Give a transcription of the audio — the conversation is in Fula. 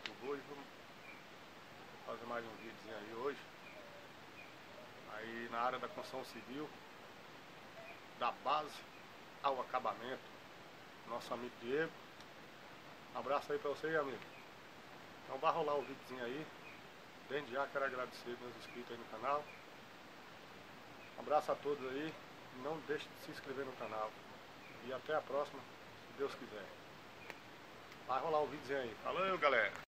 Hoje vamos fazer mais um vídeo aí hoje. Aí na área da construção civil, da base ao acabamento. Nosso amigo Diego. Um abraço aí pra você, amigo. Então vai rolar o videozinho aí. Desde já quero agradecer meus inscritos aí no canal. Um abraço a todos aí. Não deixe de se inscrever no canal. E até a próxima, se Deus quiser. Vai rolar o videozinho aí. Falou, galera!